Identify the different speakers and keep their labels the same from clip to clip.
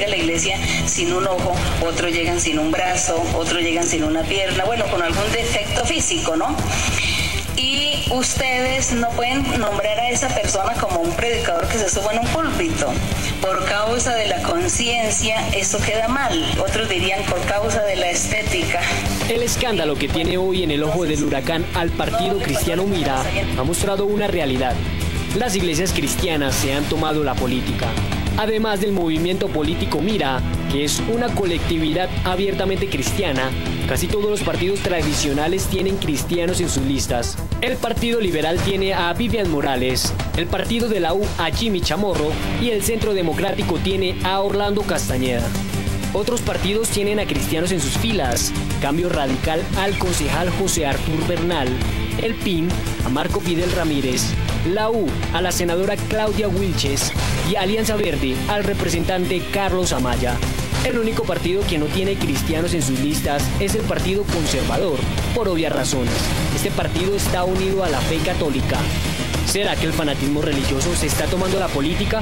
Speaker 1: llega a la iglesia sin un ojo, otros llegan sin un brazo, otros llegan sin una pierna, bueno, con algún defecto físico, ¿no? Y ustedes no pueden nombrar a esa persona como un predicador que se suba en un púlpito. Por causa de la conciencia, eso queda mal. Otros dirían por causa de la estética.
Speaker 2: El escándalo que tiene hoy en el ojo del huracán al partido cristiano Mira ha mostrado una realidad. Las iglesias cristianas se han tomado la política. Además del movimiento político Mira, que es una colectividad abiertamente cristiana, casi todos los partidos tradicionales tienen cristianos en sus listas. El Partido Liberal tiene a Vivian Morales, el Partido de la U a Jimmy Chamorro y el Centro Democrático tiene a Orlando Castañeda. Otros partidos tienen a cristianos en sus filas. Cambio Radical al concejal José Artur Bernal, el PIN a Marco Fidel Ramírez, la U a la senadora Claudia Wilches y Alianza Verde al representante Carlos Amaya. El único partido que no tiene cristianos en sus listas es el Partido Conservador, por obvias razones. Este partido está unido a la fe católica. ¿Será que el fanatismo religioso se está tomando la política?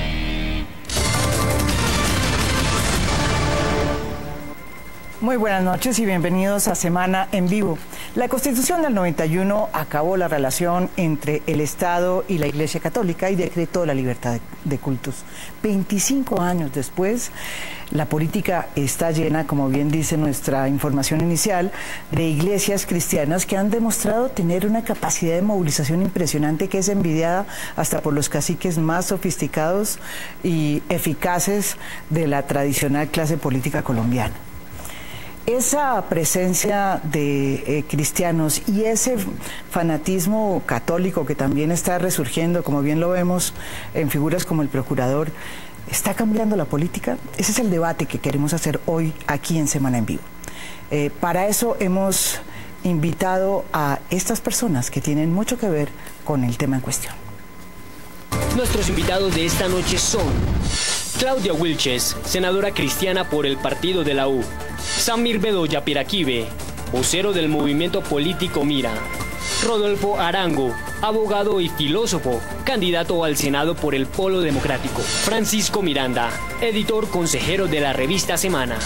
Speaker 3: Muy buenas noches y bienvenidos a Semana en Vivo. La Constitución del 91 acabó la relación entre el Estado y la Iglesia Católica y decretó la libertad de cultos. 25 años después, la política está llena, como bien dice nuestra información inicial, de iglesias cristianas que han demostrado tener una capacidad de movilización impresionante que es envidiada hasta por los caciques más sofisticados y eficaces de la tradicional clase política colombiana. Esa presencia de cristianos y ese fanatismo católico que también está resurgiendo, como bien lo vemos en figuras como el procurador, ¿está cambiando la política? Ese es el debate que queremos hacer hoy aquí en Semana en Vivo. Para eso hemos invitado a estas personas que tienen mucho que ver con el tema en cuestión.
Speaker 2: Nuestros invitados de esta noche son Claudia Wilches, senadora cristiana por el Partido de la U. Samir Bedoya Piraquive, vocero del movimiento político Mira. Rodolfo Arango, abogado y filósofo, candidato al Senado por el Polo Democrático. Francisco Miranda, editor consejero de la revista Semana.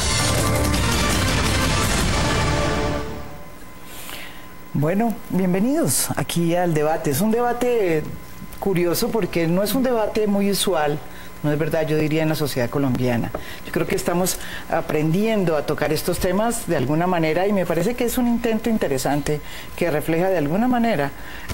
Speaker 3: Bueno, bienvenidos aquí al debate. Es un debate curioso porque no es un debate muy usual. No es verdad, yo diría, en la sociedad colombiana. Yo creo que estamos aprendiendo a tocar estos temas de alguna manera y me parece que es un intento interesante que refleja de alguna manera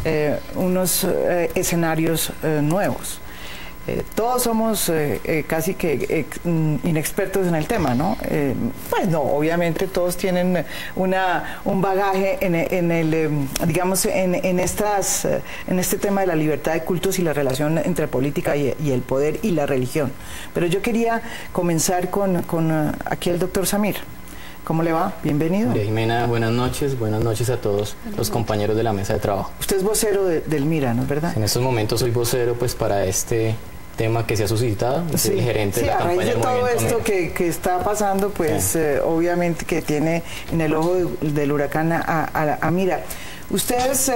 Speaker 3: unos escenarios nuevos. Todos somos casi que inexpertos en el tema, ¿no? Pues no, obviamente todos tienen un bagaje digamos, en este tema de la libertad de cultos y la relación entre política y el poder y la religión. Pero yo quería comenzar con aquí el doctor Samir. ¿Cómo le va? Bienvenido.
Speaker 4: María Jimena, buenas noches a todos los compañeros de la mesa de trabajo.
Speaker 3: Usted es vocero del Mira, ¿no es verdad?
Speaker 4: En estos momentos soy vocero pues para este tema que se ha suscitado,
Speaker 3: sí,
Speaker 4: el gerente de la campaña del
Speaker 3: movimiento. Sí, a raíz de todo esto que está pasando, pues sí. Obviamente que tiene en el ojo del huracán a Mira. Ustedes,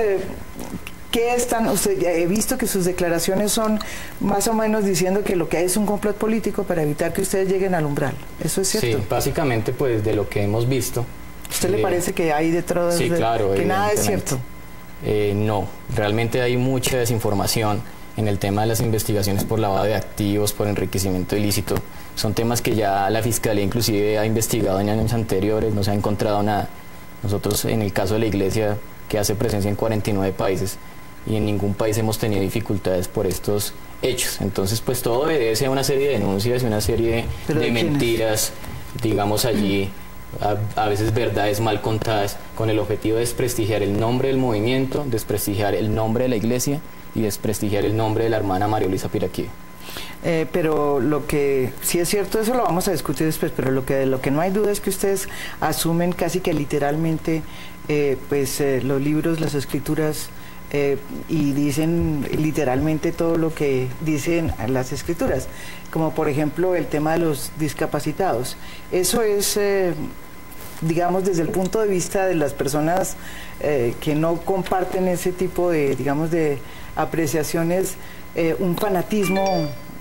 Speaker 3: ¿qué están? He visto que sus declaraciones son más o menos diciendo que lo que hay es un complot político para evitar que ustedes lleguen al umbral. ¿Eso es cierto?
Speaker 4: Sí, básicamente pues de lo que hemos visto.
Speaker 3: ¿Usted le parece que hay detrás
Speaker 4: sí, claro,
Speaker 3: que nada es cierto?
Speaker 4: No, realmente hay mucha desinformación en el tema de las investigaciones por lavado de activos, por enriquecimiento ilícito. Son temas que ya la Fiscalía inclusive ha investigado en años anteriores, no se ha encontrado nada. Nosotros, en el caso de la Iglesia, que hace presencia en 49 países, y en ningún país hemos tenido dificultades por estos hechos. Entonces, pues todo obedece a una serie de denuncias y una serie de mentiras, digamos allí, a veces verdades mal contadas, con el objetivo de desprestigiar el nombre del movimiento, desprestigiar el nombre de la Iglesia y desprestigiar el nombre de la hermana María Luisa Piraquive.
Speaker 3: Pero lo que sí es cierto, eso lo vamos a discutir después, pero lo que no hay duda es que ustedes asumen casi que literalmente los libros, las escrituras, y dicen literalmente todo lo que dicen las escrituras, como por ejemplo el tema de los discapacitados. Eso es, digamos, desde el punto de vista de las personas que no comparten ese tipo de, digamos, de apreciaciones, un fanatismo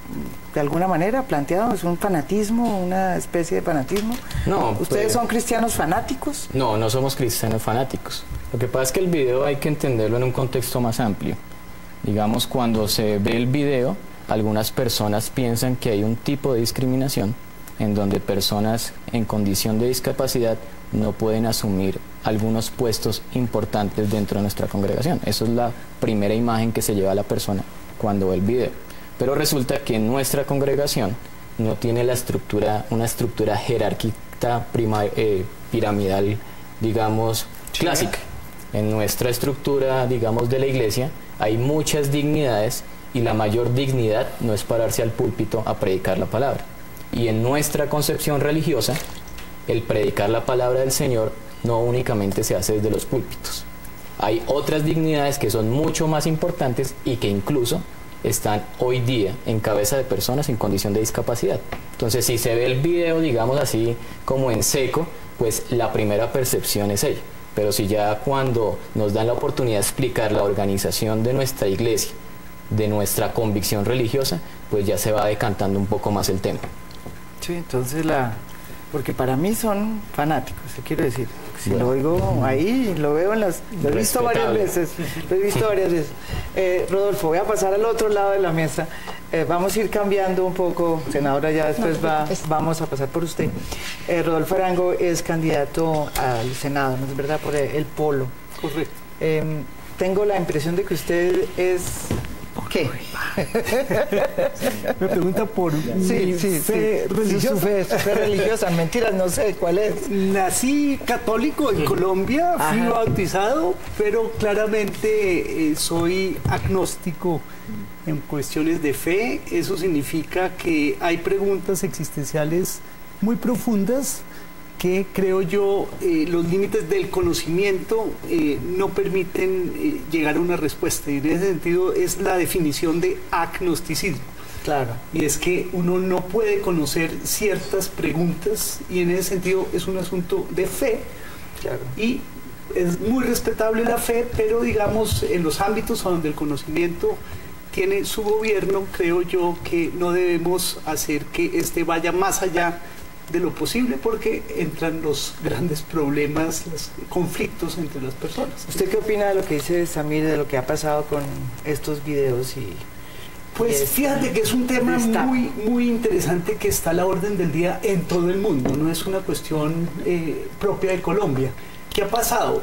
Speaker 3: de alguna manera planteado? ¿Es un fanatismo, una especie de fanatismo?
Speaker 4: No.
Speaker 3: ¿Ustedes son cristianos fanáticos?
Speaker 4: No, no somos cristianos fanáticos. Lo que pasa es que el video hay que entenderlo en un contexto más amplio. Digamos, cuando se ve el video, algunas personas piensan que hay un tipo de discriminación en donde personas en condición de discapacidad no pueden asumir algunos puestos importantes dentro de nuestra congregación. Eso es la primera imagen que se lleva a la persona cuando ve el video. Pero resulta que nuestra congregación no tiene una estructura jerárquica piramidal, digamos, clásica. En nuestra estructura, digamos, de la iglesia hay muchas dignidades y la mayor dignidad no es pararse al púlpito a predicar la palabra. Y en nuestra concepción religiosa, el predicar la palabra del Señor no únicamente se hace desde los púlpitos. Hay otras dignidades que son mucho más importantes y que incluso están hoy día en cabeza de personas en condición de discapacidad. Entonces, si se ve el video, digamos así, como en seco, pues la primera percepción es ella. Pero si ya cuando nos dan la oportunidad de explicar la organización de nuestra iglesia, de nuestra convicción religiosa, pues ya se va decantando un poco más el tema.
Speaker 3: Sí, entonces porque para mí son fanáticos, te quiero decir. Si bueno, lo oigo ahí, lo veo lo he visto varias veces. Rodolfo, voy a pasar al otro lado de la mesa. Vamos a ir cambiando un poco, senadora, ya después vamos a pasar por usted. Rodolfo Arango es candidato al Senado, ¿no es verdad? Por el Polo.
Speaker 5: Correcto.
Speaker 3: Tengo la impresión de que usted es... ¿Qué?
Speaker 5: Me pregunta por mi fe religiosa.
Speaker 3: Su fe religiosa, mentiras, no sé cuál es.
Speaker 5: Nací católico en Colombia, fui bautizado, pero claramente soy agnóstico en cuestiones de fe. Eso significa que hay preguntas existenciales muy profundas que creo yo los límites del conocimiento no permiten llegar a una respuesta, y en ese sentido es la definición de agnosticismo.
Speaker 3: Claro.
Speaker 5: Y es que uno no puede conocer ciertas preguntas, y en ese sentido es un asunto de fe.
Speaker 3: Claro.
Speaker 5: Y es muy respetable la fe, pero digamos en los ámbitos donde el conocimiento tiene su gobierno, creo yo que no debemos hacer que este vaya más allá de lo posible, porque entran los grandes problemas, los conflictos entre las personas.
Speaker 3: ¿Usted qué opina de lo que dice Samir, de lo que ha pasado con estos videos?
Speaker 5: Pues fíjate que es un tema muy interesante que está a la orden del día en todo el mundo, no es una cuestión propia de Colombia. ¿Qué ha pasado?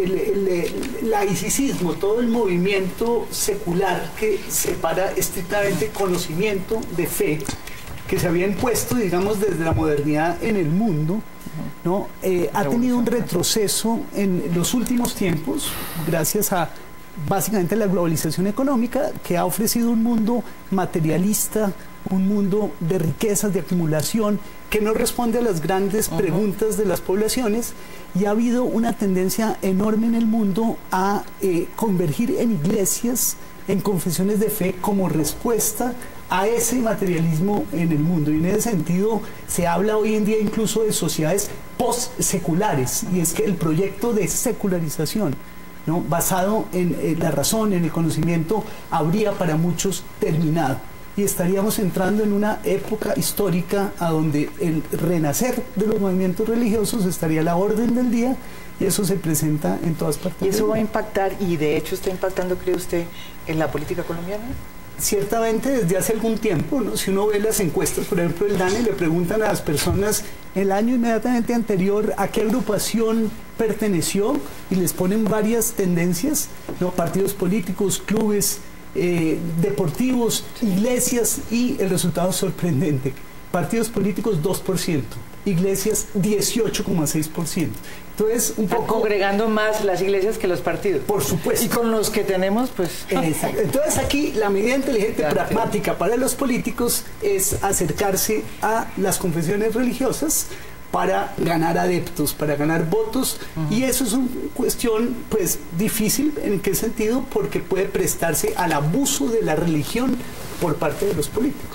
Speaker 5: El laicismo, todo el movimiento secular que separa estrictamente conocimiento de fe, que se había impuesto, digamos, desde la modernidad en el mundo, ¿no? Ha tenido un retroceso en los últimos tiempos, gracias a básicamente la globalización económica, que ha ofrecido un mundo materialista, un mundo de riquezas, de acumulación, que no responde a las grandes preguntas de las poblaciones, y ha habido una tendencia enorme en el mundo a convergir en iglesias, en confesiones de fe, como respuesta a ese materialismo en el mundo. Y en ese sentido se habla hoy en día incluso de sociedades post-seculares, y es que el proyecto de secularización, ¿no?, basado en la razón, en el conocimiento, habría para muchos terminado, y estaríamos entrando en una época histórica a donde el renacer de los movimientos religiosos estaría a la orden del día, y eso se presenta en todas partes.
Speaker 3: ¿Y eso va a impactar, y de hecho está impactando, cree usted, en la política colombiana?
Speaker 5: Ciertamente desde hace algún tiempo, ¿no? Si uno ve las encuestas, por ejemplo el DANE, le preguntan a las personas el año inmediatamente anterior a qué agrupación perteneció, y les ponen varias tendencias, ¿no? Partidos políticos, clubes deportivos, iglesias, y el resultado es sorprendente. Partidos políticos 2%, iglesias 18,6%. Entonces, un poco...
Speaker 3: Están congregando más las iglesias que los partidos.
Speaker 5: Por supuesto.
Speaker 3: Y con los que tenemos, pues...
Speaker 5: Exacto. Entonces aquí la medida inteligente pragmática para los políticos es acercarse a las confesiones religiosas para ganar adeptos, para ganar votos, y eso es una cuestión pues difícil. ¿En qué sentido? Porque puede prestarse al abuso de la religión por parte de los políticos.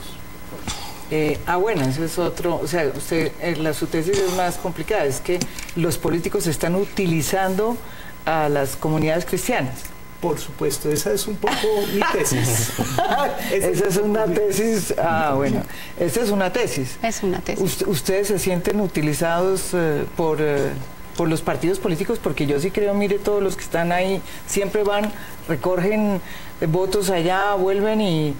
Speaker 3: Bueno, eso es otro, o sea, su tesis es más complicada, es que los políticos están utilizando a las comunidades cristianas.
Speaker 5: Por supuesto, esa es un poco mi tesis.
Speaker 3: Esa es una tesis. Bueno, esa es una tesis.
Speaker 6: Es una tesis.
Speaker 3: ¿Ustedes se sienten utilizados por los partidos políticos? Porque yo sí creo, mire, todos los que están ahí siempre van, recogen votos allá, vuelven y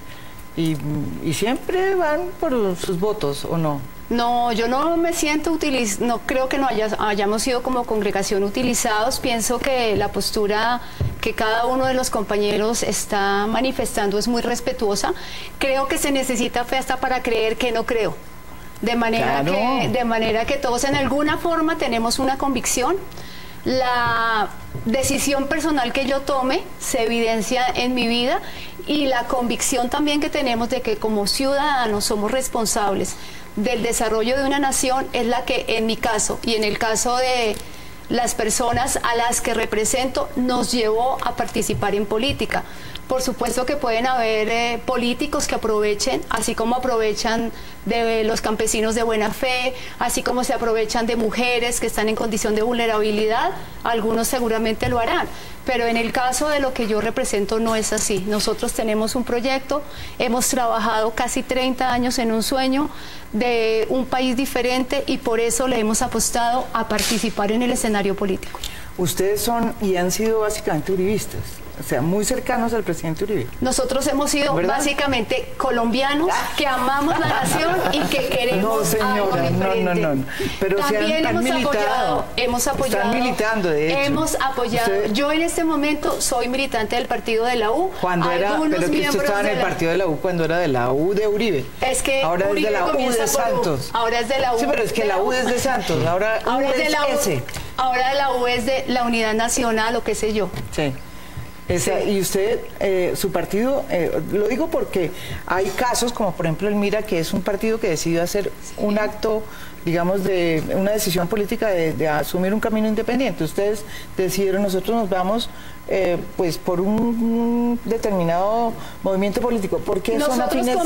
Speaker 3: siempre van por sus votos, ¿o no?
Speaker 6: No, yo no me siento no creo que no hayamos sido como congregación utilizados. Pienso que la postura que cada uno de los compañeros está manifestando es muy respetuosa. Creo que se necesita fe hasta para creer que no creo. De manera que todos en alguna forma tenemos una convicción. La decisión personal que yo tome se evidencia en mi vida y la convicción también que tenemos de que como ciudadanos somos responsables del desarrollo de una nación es la que en mi caso y en el caso de las personas a las que represento nos llevó a participar en política. Por supuesto que pueden haber políticos que aprovechen, así como aprovechan de los campesinos de buena fe, así como se aprovechan de mujeres que están en condición de vulnerabilidad, algunos seguramente lo harán. Pero en el caso de lo que yo represento no es así. Nosotros tenemos un proyecto, hemos trabajado casi 30 años en un sueño de un país diferente y por eso le hemos apostado a participar en el escenario político.
Speaker 3: Ustedes son y han sido básicamente uribistas, o sea, muy cercanos al presidente Uribe.
Speaker 6: Nosotros hemos sido básicamente colombianos que amamos la nación y que queremos algo diferente.
Speaker 3: No. Pero
Speaker 6: también hemos apoyado.
Speaker 3: Están militando, de hecho.
Speaker 6: Hemos apoyado. Yo en este momento soy militante del partido de la U.
Speaker 3: Pero que usted estaba en el partido de la U cuando era de la U de Uribe.
Speaker 6: Es que
Speaker 3: ahora
Speaker 6: Uribe
Speaker 3: es de la U de Santos.
Speaker 6: Ahora es de la U.
Speaker 3: Sí, pero es que la U es de Santos. Ahora
Speaker 6: es de la U.
Speaker 3: ese.
Speaker 6: Ahora la U es de la Unidad Nacional o qué sé yo.
Speaker 3: Sí. Y usted, su partido, lo digo porque hay casos como por ejemplo el Mira, que es un partido que decidió hacer un acto, digamos, de una decisión política de asumir un camino independiente. Ustedes decidieron, nosotros nos vamos pues por un determinado movimiento político. ¿Por qué son afines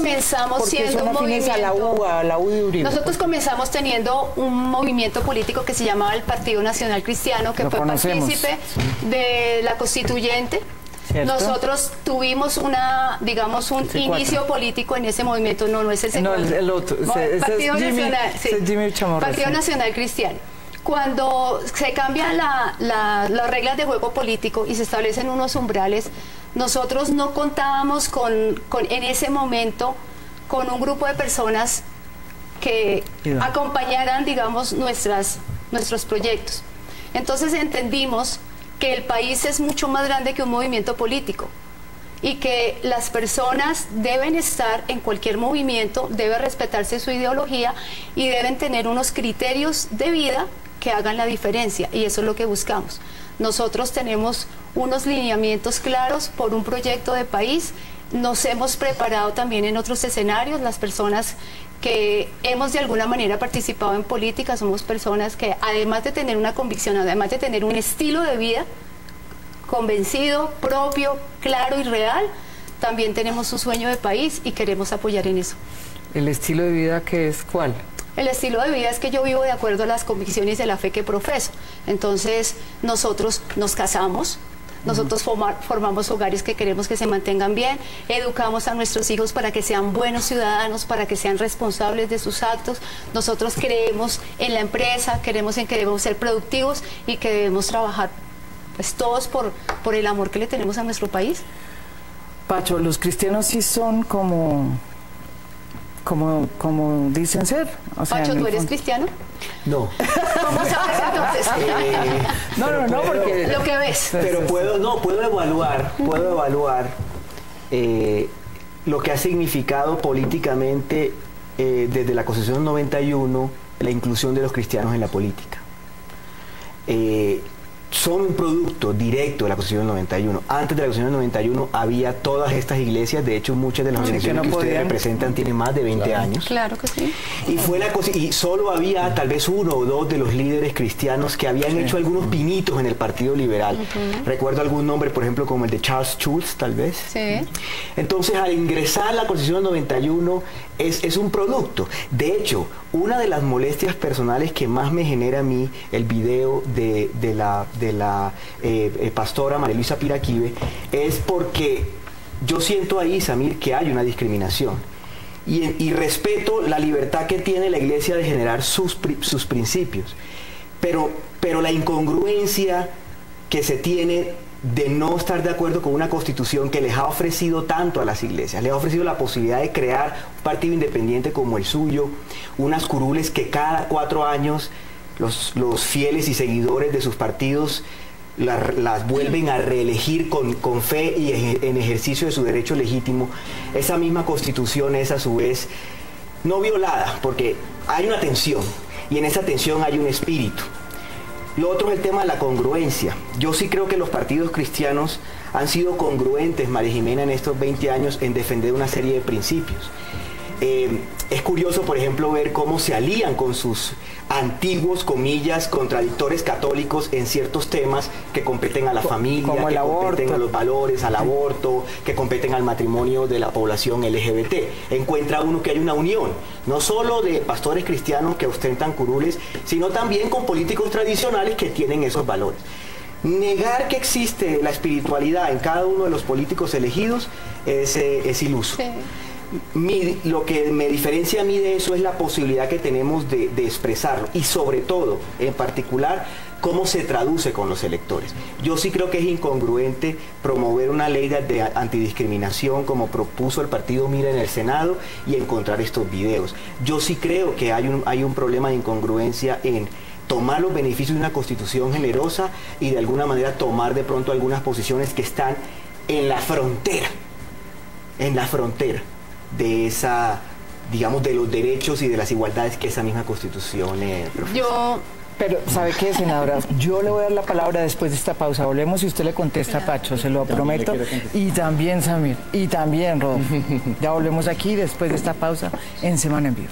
Speaker 3: a la U de Uribe?
Speaker 6: Nosotros comenzamos teniendo un movimiento político que se llamaba el Partido Nacional Cristiano, que fue partícipe de la Constituyente. ¿Cierto? Nosotros tuvimos un inicio político en ese movimiento. No es ese.
Speaker 3: No, el otro.
Speaker 6: Partido Nacional, sí.
Speaker 3: Jimmy Chamorro,
Speaker 6: Partido Nacional Cristiano. Cuando se cambian las reglas de juego político y se establecen unos umbrales, nosotros no contábamos en ese momento con un grupo de personas que acompañaran, digamos, nuestros proyectos. Entonces entendimos que el país es mucho más grande que un movimiento político y que las personas deben estar en cualquier movimiento, debe respetarse su ideología y deben tener unos criterios de vida que hagan la diferencia, y eso es lo que buscamos. Nosotros tenemos unos lineamientos claros por un proyecto de país, nos hemos preparado también en otros escenarios. Las personas que hemos de alguna manera participado en política somos personas que, además de tener una convicción, además de tener un estilo de vida convencido, propio, claro y real, también tenemos un sueño de país y queremos apoyar en eso.
Speaker 3: ¿El estilo de vida qué es? ¿Cuál?
Speaker 6: El estilo de vida es que yo vivo de acuerdo a las convicciones de la fe que profeso. Entonces, nosotros nos casamos, nosotros formamos hogares que queremos que se mantengan bien, educamos a nuestros hijos para que sean buenos ciudadanos, para que sean responsables de sus actos. Nosotros creemos en la empresa, creemos en que debemos ser productivos y que debemos trabajar pues todos por el amor que le tenemos a nuestro país.
Speaker 3: Pacho, los cristianos sí son como dicen ser. O sea,
Speaker 6: Pacho, ¿tú eres cristiano?
Speaker 5: No.
Speaker 6: ¿Cómo sabes entonces?
Speaker 3: No, porque
Speaker 6: lo que ves.
Speaker 7: Pero puedo evaluar lo que ha significado políticamente desde la Constitución 91 la inclusión de los cristianos en la política. Son un producto directo de la Constitución 91. Antes de la Constitución 91 había todas estas iglesias, de hecho muchas de las organizaciones que ustedes representan tienen más de 20 años.
Speaker 6: Claro que sí.
Speaker 7: Y solo había tal vez uno o dos de los líderes cristianos que habían hecho algunos pinitos en el Partido Liberal. Recuerdo algún nombre, por ejemplo, como el de Charles Schulz, tal vez.
Speaker 6: Sí.
Speaker 7: Entonces, al ingresar la Constitución 91, es un producto. De hecho, una de las molestias personales que más me genera a mí el video de la pastora María Luisa Piraquive es porque yo siento ahí, Samir, que hay una discriminación. Y respeto la libertad que tiene la Iglesia de generar sus principios. Pero la incongruencia que se tiene de no estar de acuerdo con una constitución que les ha ofrecido tanto a las iglesias, les ha ofrecido la posibilidad de crear un partido independiente como el suyo, unas curules que cada 4 años los fieles y seguidores de sus partidos las vuelven a reelegir con fe y en ejercicio de su derecho legítimo. Esa misma constitución es a su vez no violada, porque hay una tensión, y en esa tensión hay un espíritu. Lo otro es el tema de la congruencia. Yo sí creo que los partidos cristianos han sido congruentes, María Jimena, en estos 20 años en defender una serie de principios. Es curioso, por ejemplo, ver cómo se alían con sus antiguos, comillas, contradictores católicos en ciertos temas que competen a la familia, que competen a los valores, al aborto, que competen al matrimonio de la población LGBT. Encuentra uno que hay una unión, no solo de pastores cristianos que ostentan curules, sino también con políticos tradicionales que tienen esos valores. Negar que existe la espiritualidad en cada uno de los políticos elegidos es iluso. Sí. Lo que me diferencia a mí de eso es la posibilidad que tenemos de expresarlo, y sobre todo, en particular, cómo se traduce con los electores. Yo sí creo que es incongruente promover una ley de antidiscriminación como propuso el partido Mira en el Senado y encontrar estos videos. Yo sí creo que hay un problema de incongruencia en tomar los beneficios de una constitución generosa y de alguna manera tomar de pronto algunas posiciones que están en la frontera de esa, digamos, de los derechos y de las igualdades que esa misma constitución profesa.
Speaker 3: Pero, ¿sabe qué, senadora? Yo le voy a dar la palabra después de esta pausa. Volvemos y usted le contesta a Pacho, se lo prometo. Y también Samir, y también Rodolfo. Ya volvemos aquí después de esta pausa en Semana en Vivo.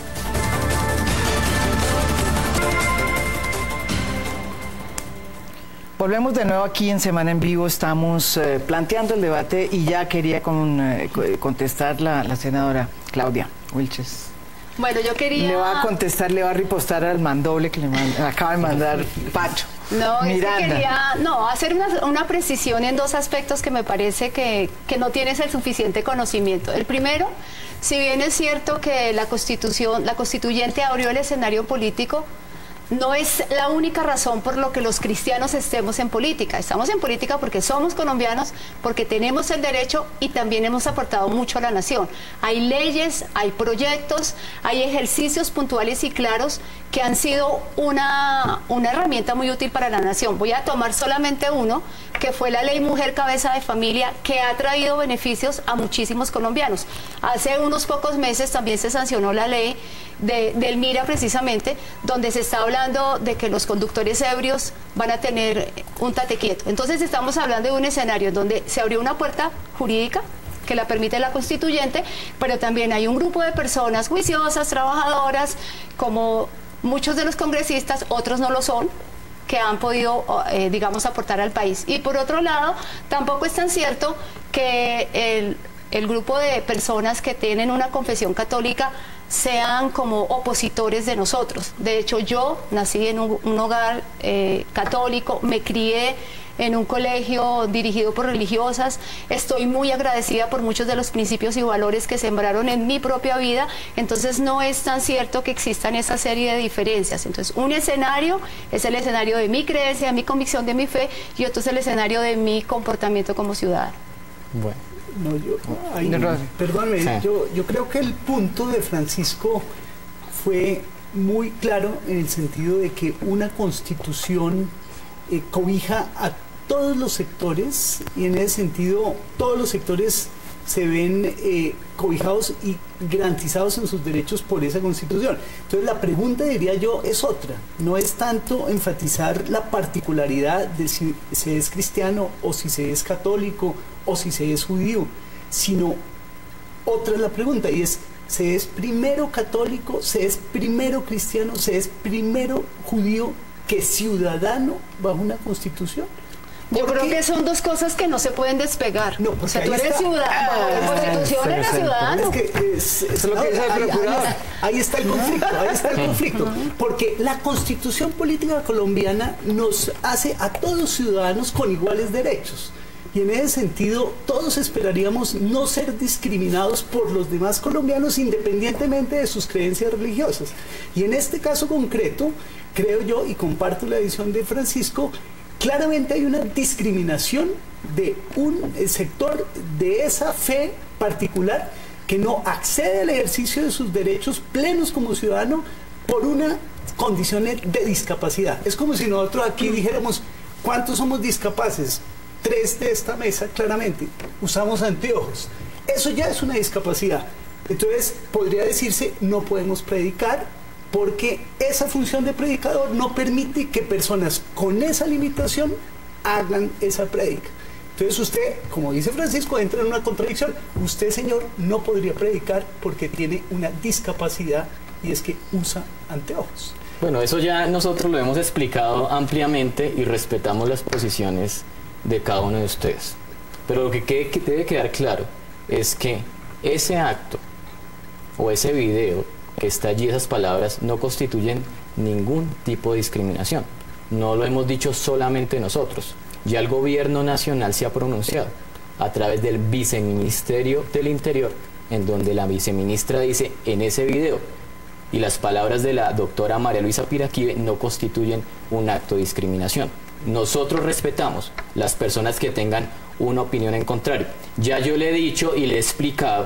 Speaker 3: Volvemos de nuevo aquí en Semana en Vivo, estamos planteando el debate y ya quería contestar la senadora Claudia Wilches.
Speaker 6: Bueno, yo quería...
Speaker 3: Le va a contestar, le va a ripostar al mandoble que le acaba de mandar Pacho.
Speaker 6: No, Miranda. Es que quería hacer una precisión en 2 aspectos que me parece que no tienes el suficiente conocimiento. El primero, si bien es cierto que la constituyente abrió el escenario político, no es la única razón por lo que los cristianos estemos en política. Estamos en política porque somos colombianos, porque tenemos el derecho y también hemos aportado mucho a la nación. Hay leyes, hay proyectos, hay ejercicios puntuales y claros que han sido una herramienta muy útil para la nación. Voy a tomar solamente uno, que fue la Ley Mujer Cabeza de Familia, que ha traído beneficios a muchísimos colombianos. Hace unos pocos meses también se sancionó la ley del MIRA, precisamente, donde se está hablando de que los conductores ebrios van a tener un tate quieto. Entonces estamos hablando de un escenario donde se abrió una puerta jurídica que la permite la constituyente, pero también hay un grupo de personas juiciosas, trabajadoras, como muchos de los congresistas, otros no lo son, que han podido, digamos, aportar al país. Y por otro lado, tampoco es tan cierto que el grupo de personas que tienen una confesión católica sean como opositores de nosotros. De hecho, yo nací en un hogar católico, me crié en un colegio dirigido por religiosas. Estoy muy agradecida por muchos de los principios y valores que sembraron en mi propia vida. Entonces no es tan cierto que existan esa serie de diferencias. Entonces un escenario es el escenario de mi creencia, de mi convicción, de mi fe, y otro es el escenario de mi comportamiento como ciudadano.
Speaker 5: Bueno. Perdóname, sí. Yo creo que el punto de Francisco fue muy claro en el sentido de que una constitución cobija a todos los sectores, y en ese sentido todos los sectores se ven cobijados y garantizados en sus derechos por esa constitución. Entonces la pregunta, diría yo, es otra. No es tanto enfatizar la particularidad de si se es cristiano o si se es católico o si se es judío, sino otra es la pregunta, y es: ¿se es primero católico, se es primero cristiano, se es primero judío que ciudadano bajo una constitución?
Speaker 6: Yo creo que son dos cosas que no se pueden despegar.
Speaker 5: No, porque
Speaker 6: o sea, tú eres ciudadano, la Constitución eres ciudadano.
Speaker 5: Es lo que dice el procurador. Ahí está el conflicto, porque la Constitución política colombiana nos hace a todos ciudadanos con iguales derechos. Y en ese sentido, todos esperaríamos no ser discriminados por los demás colombianos independientemente de sus creencias religiosas. Y en este caso concreto, creo yo, y comparto la visión de Francisco, claramente hay una discriminación de un sector de esa fe particular que no accede al ejercicio de sus derechos plenos como ciudadano por una condición de discapacidad. Es como si nosotros aquí dijéramos, ¿cuántos somos discapaces? 3 de esta mesa, claramente, usamos anteojos. Eso ya es una discapacidad. Entonces, podría decirse, no podemos predicar porque esa función de predicador no permite que personas con esa limitación hagan esa prédica. Entonces usted, como dice Francisco, entra en una contradicción. Usted, señor, no podría predicar porque tiene una discapacidad y es que usa anteojos.
Speaker 4: Bueno, eso ya nosotros lo hemos explicado ampliamente y respetamos las posiciones de cada uno de ustedes. Pero lo que debe quedar claro es que ese acto o ese video que está allí, esas palabras, no constituyen ningún tipo de discriminación. No lo hemos dicho solamente nosotros. Ya el gobierno nacional se ha pronunciado a través del viceministerio del Interior, en donde la viceministra dice en ese video, y las palabras de la doctora María Luisa Piraquive no constituyen un acto de discriminación. Nosotros respetamos las personas que tengan una opinión en contrario. Ya yo le he dicho y le he explicado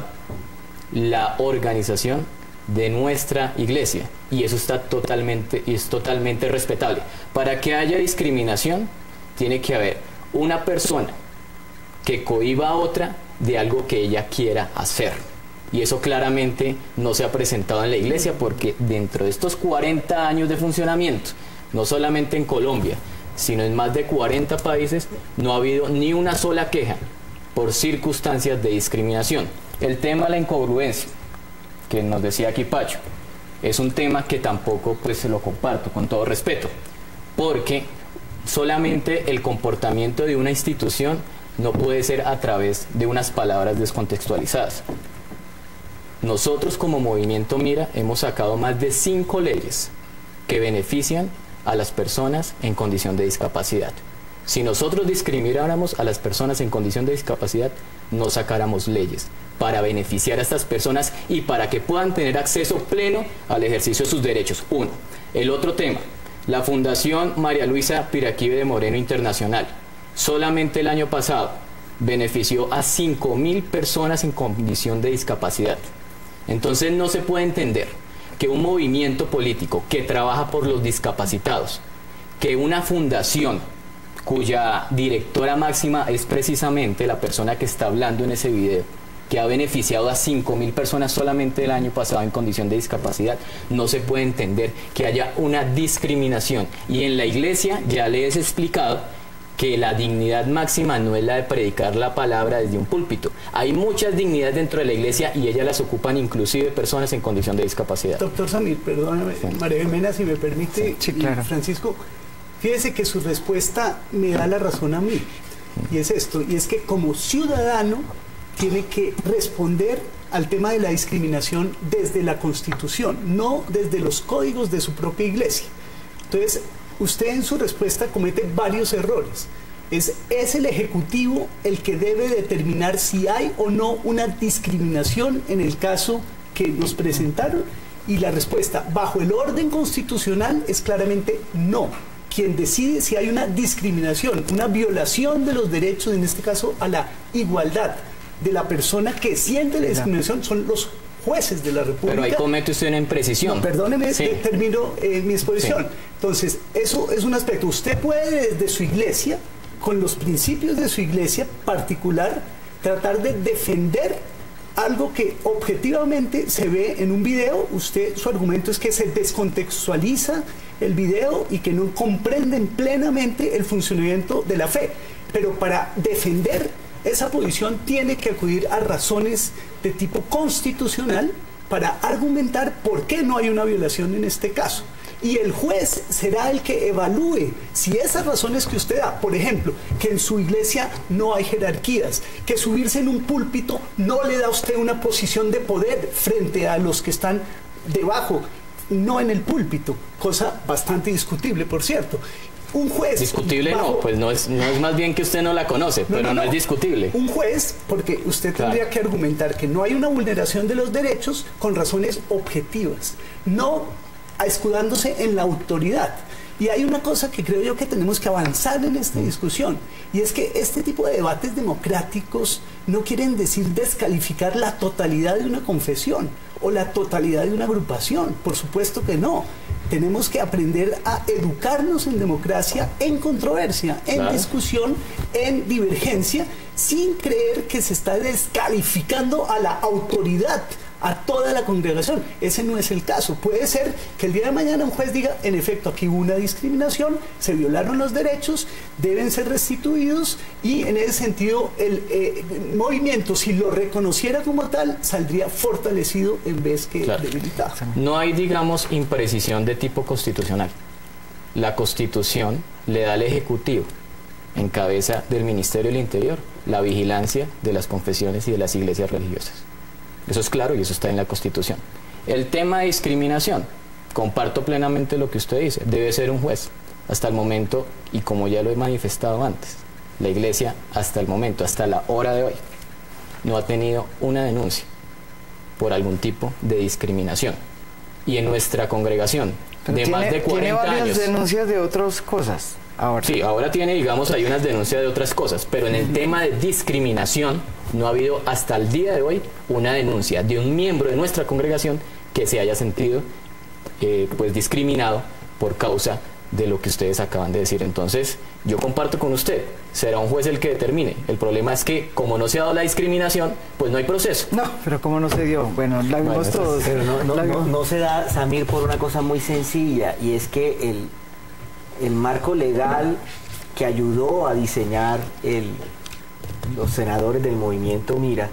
Speaker 4: la organización de nuestra iglesia y eso es totalmente respetable. Para que haya discriminación tiene que haber una persona que cohíba a otra de algo que ella quiera hacer. Y eso claramente no se ha presentado en la iglesia porque dentro de estos 40 años de funcionamiento, no solamente en Colombia, sino en más de 40 países, no ha habido ni una sola queja por circunstancias de discriminación. El tema de la incongruencia, que nos decía aquí Pacho, es un tema que tampoco pues se lo comparto, con todo respeto, porque solamente el comportamiento de una institución no puede ser a través de unas palabras descontextualizadas. Nosotros como Movimiento Mira hemos sacado más de 5 leyes que benefician a las personas en condición de discapacidad. Si nosotros discrimináramos a las personas en condición de discapacidad, no sacáramos leyes para beneficiar a estas personas y para que puedan tener acceso pleno al ejercicio de sus derechos. Uno. El otro tema, la Fundación María Luisa Piraquive de Moreno Internacional, solamente el año pasado benefició a 5.000 personas en condición de discapacidad. Entonces no se puede entender que un movimiento político que trabaja por los discapacitados, que una fundación cuya directora máxima es precisamente la persona que está hablando en ese video, que ha beneficiado a 5.000 personas solamente el año pasado en condición de discapacidad, no se puede entender que haya una discriminación. Y en la iglesia ya les he explicado que la dignidad máxima no es la de predicar la palabra desde un púlpito. Hay muchas dignidades dentro de la iglesia y ellas las ocupan inclusive personas en condición de discapacidad.
Speaker 5: Doctor Samir, perdóname, sí. María Jimena, si me permite,
Speaker 3: sí, claro.
Speaker 5: Francisco, fíjese que su respuesta me da la razón a mí. Y es esto, y es que como ciudadano tiene que responder al tema de la discriminación desde la Constitución, no desde los códigos de su propia iglesia. Entonces, usted en su respuesta comete varios errores. Es el Ejecutivo el que debe determinar si hay o no una discriminación en el caso que nos presentaron, y la respuesta bajo el orden constitucional es claramente no. Quien decide si hay una discriminación, una violación de los derechos, en este caso a la igualdad de la persona que siente la discriminación, son los jueces de la República.
Speaker 4: Pero ahí comete usted una imprecisión.
Speaker 5: No, perdóneme,
Speaker 4: sí.
Speaker 5: Termino mi exposición. Sí. Entonces, eso es un aspecto. Usted puede desde su iglesia, con los principios de su iglesia particular, tratar de defender algo que objetivamente se ve en un video. Su argumento es que se descontextualiza el video y que no comprenden plenamente el funcionamiento de la fe. Pero para defender esa posición tiene que acudir a razones de tipo constitucional para argumentar por qué no hay una violación en este caso. y el juez será el que evalúe si esas razones que usted da, por ejemplo, que en su iglesia no hay jerarquías, que subirse en un púlpito no le da a usted una posición de poder frente a los que están debajo, no en el púlpito, cosa bastante discutible, por cierto. Un juez...
Speaker 4: Discutible no, pues no es más bien que usted no la conoce, pero no es discutible.
Speaker 5: Un juez, porque usted tendría que argumentar que no hay una vulneración de los derechos con razones objetivas, no escudándose en la autoridad. Y hay una cosa que creo yo que tenemos que avanzar en esta discusión, y es que este tipo de debates democráticos no quieren decir descalificar la totalidad de una confesión o la totalidad de una agrupación, por supuesto que no. Tenemos que aprender a educarnos en democracia, en controversia, en discusión, en divergencia, sin creer que se está descalificando a la autoridad, a toda la congregación. Ese no es el caso. Puede ser que el día de mañana un juez diga, en efecto, aquí hubo una discriminación, se violaron los derechos, deben ser restituidos, y en ese sentido el movimiento, si lo reconociera como tal, saldría fortalecido en vez que debilitado.
Speaker 4: No hay, digamos, imprecisión de tipo constitucional. La Constitución le da al Ejecutivo, en cabeza del Ministerio del Interior, la vigilancia de las confesiones y de las iglesias religiosas. Eso es claro y eso está en la Constitución. El tema de discriminación, comparto plenamente lo que usted dice, debe ser un juez. Hasta el momento, y como ya lo he manifestado antes, la Iglesia hasta el momento, hasta la hora de hoy, no ha tenido una denuncia por algún tipo de discriminación. Y en nuestra congregación, más de 40
Speaker 3: tiene varias
Speaker 4: años...
Speaker 3: denuncias de otras cosas. Ahora.
Speaker 4: Sí, ahora tiene, digamos, hay unas denuncias de otras cosas, pero en el tema de discriminación no ha habido hasta el día de hoy una denuncia de un miembro de nuestra congregación que se haya sentido pues discriminado por causa de lo que ustedes acaban de decir. Entonces, yo comparto con usted, será un juez el que determine. El problema es que, como no se ha dado la discriminación, pues no hay proceso.
Speaker 3: No, pero como no se dio, bueno, la vimos todos.
Speaker 7: Pero no se da, Samir, por una cosa muy sencilla, y es que el marco legal que ayudó a diseñar los senadores del movimiento Mira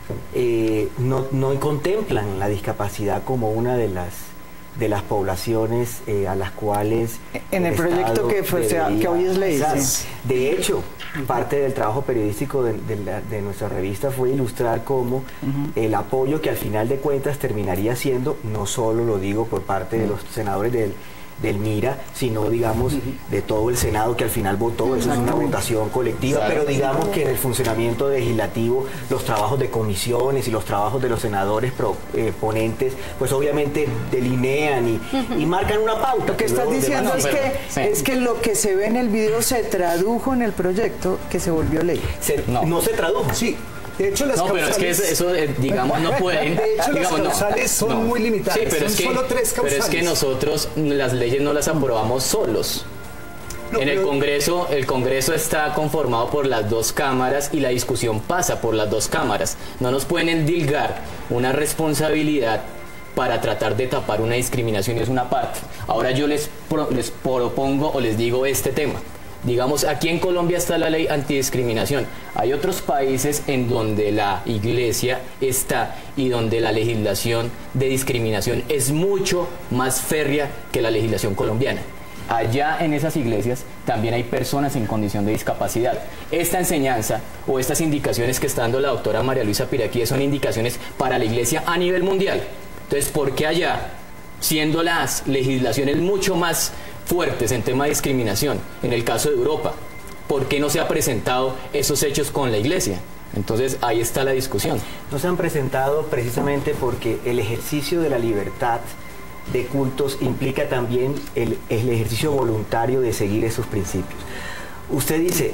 Speaker 7: no contemplan la discapacidad como una de las poblaciones a las cuales
Speaker 3: en el proyecto que hoy es ley. Sí.
Speaker 7: De hecho, parte del trabajo periodístico de nuestra revista fue ilustrar cómo el apoyo que al final de cuentas terminaría siendo, no solo lo digo por parte de los senadores del Mira, sino digamos de todo el Senado que al final votó. Eso es una votación colectiva, pero digamos que en el funcionamiento legislativo los trabajos de comisiones y los trabajos de los senadores ponentes pues obviamente delinean y marcan una pauta.
Speaker 3: Lo que estás diciendo es que lo que se ve en el video se tradujo en el proyecto que se volvió ley.
Speaker 7: No se tradujo.
Speaker 5: Sí. De hecho, las causales...
Speaker 4: pero es que eso digamos, no pueden...
Speaker 5: De hecho, las causales son muy limitadas. Sí,
Speaker 4: pero
Speaker 5: son solo 3 causales.
Speaker 4: Pero es que nosotros las leyes no las aprobamos solos. En el Congreso está conformado por las 2 cámaras y la discusión pasa por las 2 cámaras. No nos pueden endilgar una responsabilidad para tratar de tapar una discriminación, y es una parte. Ahora yo les propongo o les digo este tema. Digamos, aquí en Colombia está la ley antidiscriminación. Hay otros países en donde la iglesia está y donde la legislación de discriminación es mucho más férrea que la legislación colombiana. Allá en esas iglesias también hay personas en condición de discapacidad. Esta enseñanza o estas indicaciones que está dando la doctora María Luisa Piraquí son indicaciones para la iglesia a nivel mundial. Entonces, ¿por qué allá, siendo las legislaciones mucho más fuertes en tema de discriminación, en el caso de Europa, por qué no se ha presentado esos hechos con la iglesia? Entonces ahí está la discusión.
Speaker 7: No se han presentado precisamente porque el ejercicio de la libertad de cultos implica también el ejercicio voluntario de seguir esos principios. Usted dice,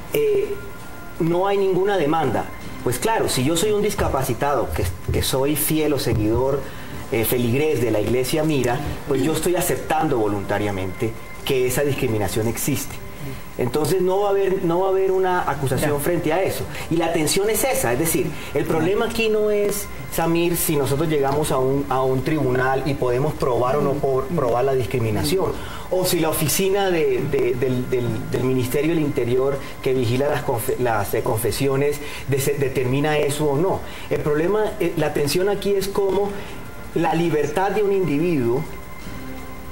Speaker 7: no hay ninguna demanda. Pues claro, si yo soy un discapacitado que soy fiel o seguidor feligrés de la Iglesia Mira, pues yo estoy aceptando voluntariamente que esa discriminación existe. Entonces no va a haber una acusación frente a eso. Y la tensión es esa, es decir, el problema aquí no es, Samir, si nosotros llegamos a un tribunal y podemos probar o no probar la discriminación, o si la oficina del Ministerio del Interior que vigila las confesiones determina eso o no. El problema, la tensión aquí es cómo la libertad de un individuo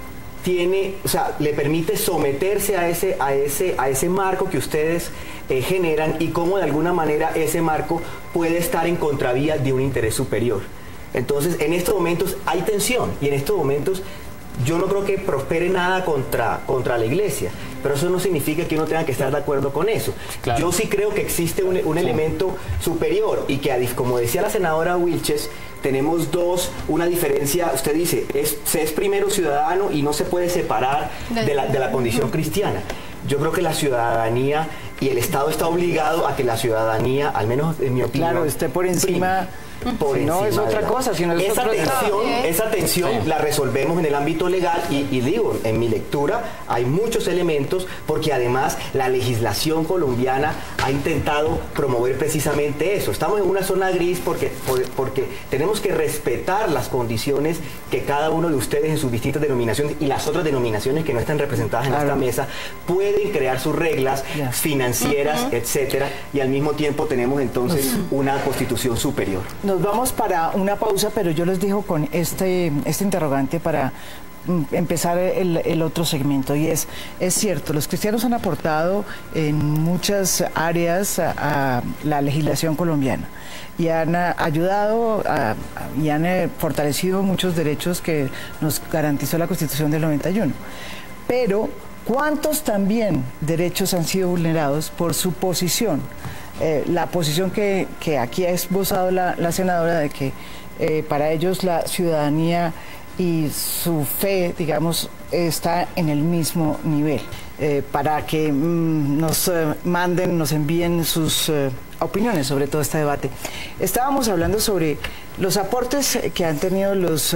Speaker 7: tiene, o sea, le permite someterse a ese marco que ustedes generan, y cómo de alguna manera ese marco puede estar en contravía de un interés superior. Entonces, en estos momentos hay tensión, y en estos momentos yo no creo que prospere nada contra la iglesia, pero eso no significa que uno tenga que estar de acuerdo con eso. Claro. Yo sí creo que existe un elemento superior, y que, como decía la senadora Wilches, tenemos una diferencia. Usted dice, se es primero ciudadano y no se puede separar de la condición cristiana. Yo creo que la ciudadanía y el Estado está obligado a que la ciudadanía, al menos en mi opinión,
Speaker 3: claro, esté por encima.
Speaker 7: No
Speaker 3: es otra cosa, sino es
Speaker 7: esa tensión la resolvemos en el ámbito legal, y digo, en mi lectura hay muchos elementos, porque además la legislación colombiana ha intentado promover precisamente eso. Estamos en una zona gris porque tenemos que respetar las condiciones que cada uno de ustedes en sus distintas denominaciones, y las otras denominaciones que no están representadas en esta mesa, pueden crear sus reglas financieras, etcétera, y al mismo tiempo tenemos entonces una constitución superior.
Speaker 3: Nos vamos para una pausa, pero yo les dejo con este interrogante para empezar el otro segmento, y es cierto, los cristianos han aportado en muchas áreas a la legislación colombiana, y han ayudado y han fortalecido muchos derechos que nos garantizó la Constitución del 91, pero ¿cuántos también derechos han sido vulnerados por su posición? La posición que aquí ha esbozado la senadora, de que para ellos la ciudadanía y su fe, digamos, está en el mismo nivel, para que nos envíen sus opiniones sobre todo este debate. Estábamos hablando sobre los aportes que han tenido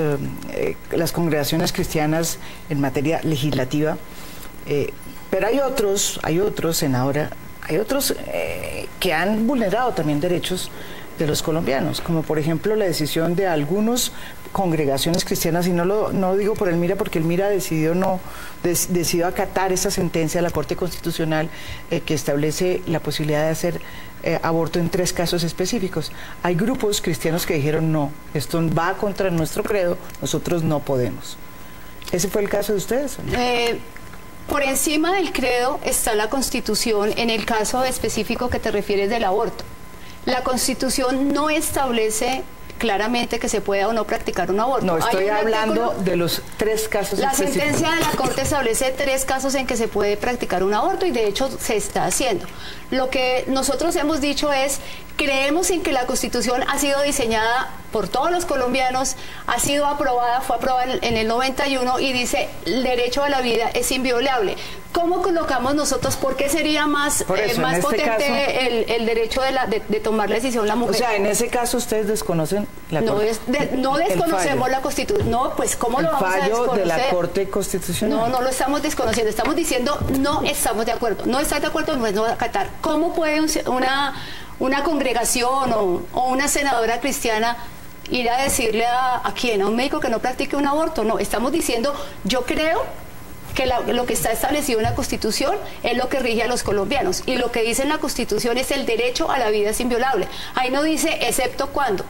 Speaker 3: las congregaciones cristianas en materia legislativa, pero hay otros, senadora, hay otros que han vulnerado también derechos de los colombianos, como por ejemplo la decisión de algunas congregaciones cristianas, y no digo por el MIRA, porque el MIRA decidió acatar esa sentencia de la Corte Constitucional que establece la posibilidad de hacer aborto en 3 casos específicos. Hay grupos cristianos que dijeron no, esto va contra nuestro credo, nosotros no podemos. ¿Ese fue el caso de ustedes?
Speaker 6: Por encima del credo está la Constitución, en el caso específico que te refieres del aborto. La Constitución no establece claramente que se pueda o no practicar un aborto.
Speaker 3: No, estoy hablando de los 3 casos específicos.
Speaker 6: La sentencia de la Corte establece 3 casos en que se puede practicar un aborto, y de hecho se está haciendo. Lo que nosotros hemos dicho es, creemos en que la Constitución ha sido diseñada por todos los colombianos, fue aprobada en el 91, y dice el derecho a la vida es inviolable. ¿Cómo colocamos nosotros? ¿Por qué sería más potente caso, el derecho de tomar la decisión la mujer?
Speaker 3: O sea, en ese caso ustedes desconocen la Corte.
Speaker 6: No desconocemos la Constitución. No, pues ¿cómo lo vamos a desconocer?
Speaker 3: El fallo de la Corte Constitucional.
Speaker 6: No lo estamos desconociendo. Estamos diciendo no estamos de acuerdo. No está de acuerdo, no es no acatar. ¿Cómo puede una congregación o una senadora cristiana ir a decirle a quién, a un médico que no practique un aborto? No, estamos diciendo, yo creo que lo que está establecido en la Constitución es lo que rige a los colombianos, y lo que dice en la Constitución es el derecho a la vida es inviolable. Ahí no dice excepto cuando,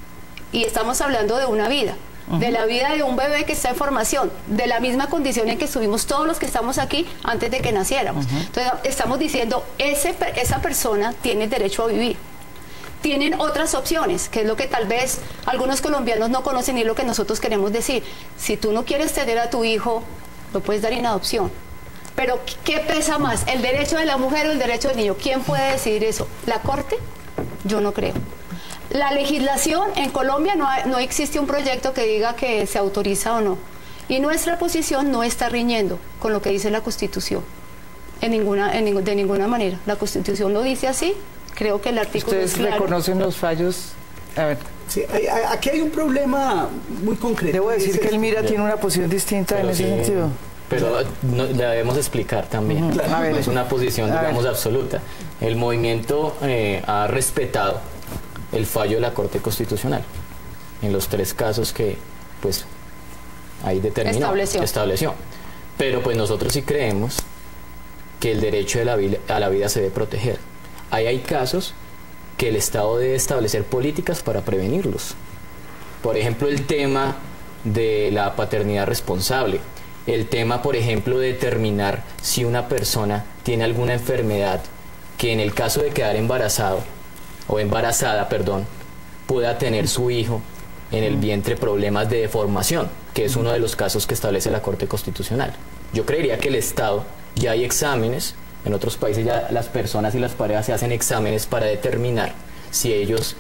Speaker 6: y estamos hablando de una vida, de la vida de un bebé que está en formación, de la misma condición en que estuvimos todos los que estamos aquí antes de que naciéramos. Entonces estamos diciendo, esa persona tiene derecho a vivir. Tienen otras opciones, que es lo que tal vez algunos colombianos no conocen, y es lo que nosotros queremos decir. Si tú no quieres tener a tu hijo, lo puedes dar en adopción. Pero ¿qué pesa más? ¿El derecho de la mujer o el derecho del niño? ¿Quién puede decidir eso? ¿La Corte? Yo no creo. La legislación en Colombia no existe un proyecto que diga que se autoriza o no. Y nuestra posición no está riñendo con lo que dice la Constitución. De ninguna manera. La Constitución lo dice así. Creo que el artículo es claro.
Speaker 3: ¿Ustedes reconocen los fallos? A ver.
Speaker 5: Sí, aquí hay un problema muy concreto.
Speaker 3: Debo decir que el MIRA tiene una posición distinta en ese sentido.
Speaker 4: Pero la debemos explicar también.
Speaker 3: Claro.
Speaker 4: Es una posición, digamos, absoluta. El movimiento ha respetado el fallo de la Corte Constitucional en los 3 casos que, pues, ahí estableció. Pero, pues, nosotros sí creemos que el derecho a la vida se debe proteger. Ahí hay casos que el Estado debe establecer políticas para prevenirlos. Por ejemplo, el tema de la paternidad responsable. el tema, por ejemplo, de determinar si una persona tiene alguna enfermedad que en el caso de quedar embarazado o embarazada, perdón, pueda tener su hijo en el vientre problemas de deformación, que es uno de los casos que establece la Corte Constitucional. Yo creería que el Estado, ya hay exámenes, en otros países ya las personas y las parejas se hacen exámenes para determinar si ellos,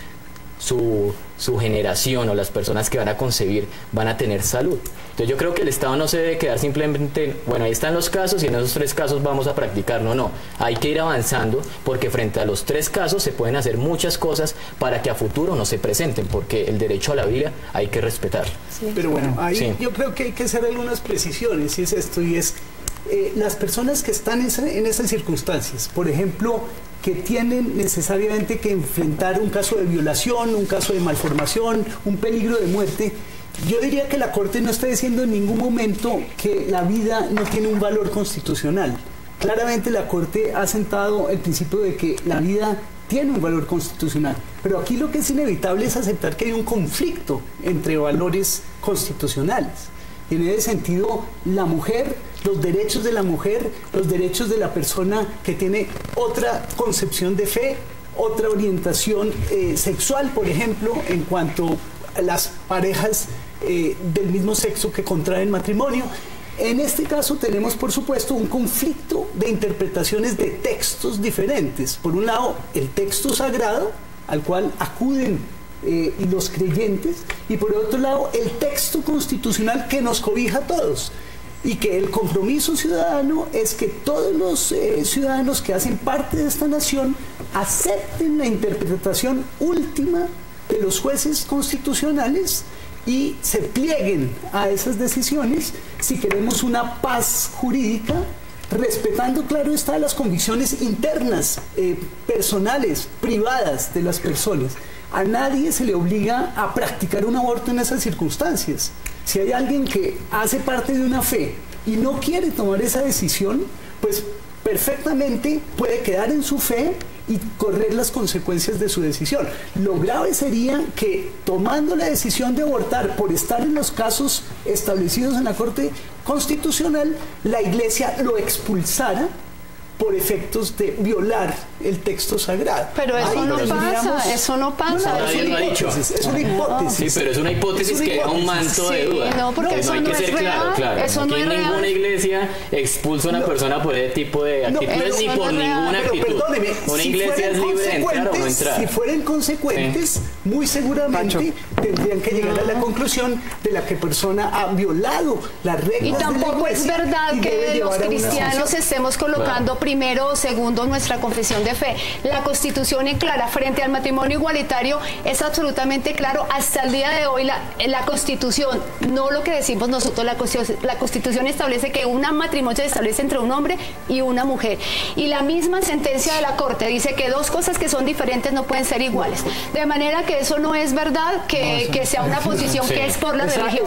Speaker 4: su generación o las personas que van a concebir van a tener salud. Entonces yo creo que el Estado no se debe quedar simplemente, bueno, ahí están los casos y en esos 3 casos vamos a practicar. No, hay que ir avanzando, porque frente a los 3 casos se pueden hacer muchas cosas para que a futuro no se presenten, porque el derecho a la vida hay que respetarlo.
Speaker 5: Sí. Pero bueno, ahí yo creo que hay que hacer algunas precisiones, y es esto, y es las personas que están en esas circunstancias, por ejemplo, que tienen necesariamente que enfrentar un caso de violación, un caso de malformación, un peligro de muerte. Yo diría que la Corte no está diciendo en ningún momento que la vida no tiene un valor constitucional. Claramente la Corte ha sentado el principio de que la vida tiene un valor constitucional, pero aquí lo que es inevitable es aceptar que hay un conflicto entre valores constitucionales. Y en ese sentido, la mujer, los derechos de la mujer, los derechos de la persona que tiene otra concepción de fe, otra orientación sexual, por ejemplo, en cuanto a las parejas del mismo sexo que contraen matrimonio. En este caso tenemos, por supuesto, un conflicto de interpretaciones de textos diferentes. Por un lado, el texto sagrado, al cual acuden los creyentes, y por otro lado el texto constitucional que nos cobija a todos, y que el compromiso ciudadano es que todos los ciudadanos que hacen parte de esta nación acepten la interpretación última de los jueces constitucionales y se plieguen a esas decisiones si queremos una paz jurídica, respetando, claro está, las convicciones internas, personales, privadas de las personas. A nadie se le obliga a practicar un aborto en esas circunstancias. Si hay alguien que hace parte de una fe y no quiere tomar esa decisión, pues perfectamente puede quedar en su fe y correr las consecuencias de su decisión. Lo grave sería que, tomando la decisión de abortar por estar en los casos establecidos en la Corte Constitucional, la Iglesia lo expulsara por efectos de violar el texto sagrado.
Speaker 6: Pero eso no pasa, eso no pasa.
Speaker 4: Nadie lo ha dicho.
Speaker 5: Es una hipótesis.
Speaker 4: Sí, pero es una hipótesis que deja un manto de duda.
Speaker 6: No, porque eso
Speaker 4: hay que ser claro.
Speaker 6: Eso no es real.
Speaker 4: Ninguna iglesia expulsa a una persona por ese tipo de actitudes, ni por ninguna actitud.
Speaker 5: Perdóneme,
Speaker 4: una iglesia es libre de entrar o no entrar.
Speaker 5: Si fueran consecuentes, muy seguramente tendrían que llegar a la conclusión de la que persona ha violado las reglas de la iglesia.
Speaker 6: Y tampoco es verdad que los cristianos estemos colocando primero o segundo nuestra confesión de fe. La Constitución es clara frente al matrimonio igualitario, es absolutamente claro. Hasta el día de hoy la Constitución, no lo que decimos nosotros, la Constitución establece que un matrimonio se establece entre un hombre y una mujer, y la misma sentencia de la Corte dice que 2 cosas que son diferentes no pueden ser iguales, de manera que eso no es verdad que sea una posición que es por la religión.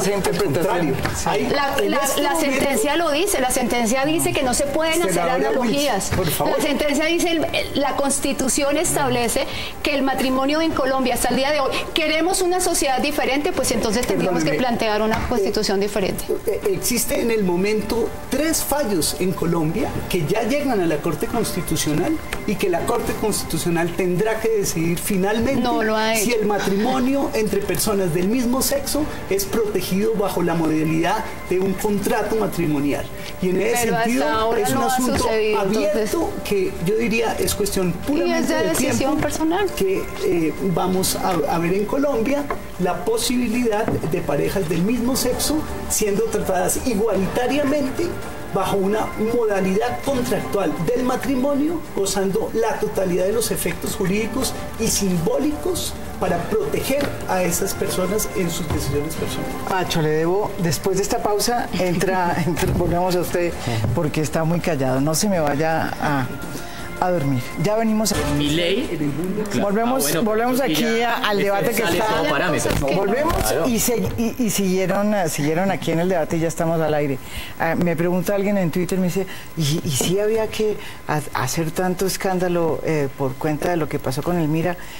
Speaker 6: La sentencia lo dice, la sentencia dice que no se pueden hacer analogías. La sentencia dice, la Constitución establece que el matrimonio en Colombia hasta el día de hoy, queremos una sociedad diferente, pues entonces tendríamos que plantear una Constitución diferente.
Speaker 5: Existe en el momento 3 fallos en Colombia que ya llegan a la Corte Constitucional y que la Corte Constitucional tendrá que decidir finalmente si el matrimonio entre personas del mismo sexo es protegido bajo la modalidad de un contrato matrimonial. Y en ese sentido es un asunto abierto que yo diría es cuestión puramente de tiempo
Speaker 6: personal.
Speaker 5: Que vamos a ver en Colombia la posibilidad de parejas del mismo sexo siendo tratadas igualitariamente bajo una modalidad contractual del matrimonio, gozando la totalidad de los efectos jurídicos y simbólicos para proteger a esas personas en sus decisiones personales.
Speaker 3: Pacho, le debo, después de esta pausa, volvemos a usted, porque está muy callado. No se me vaya a dormir. Ya venimos.
Speaker 4: Mi ley.
Speaker 3: Volvemos aquí al debate que está. Volvemos y siguieron aquí en el debate y ya estamos al aire. Me pregunta alguien en Twitter, me dice, ¿y si había que hacer tanto escándalo por cuenta de lo que pasó con Elmira?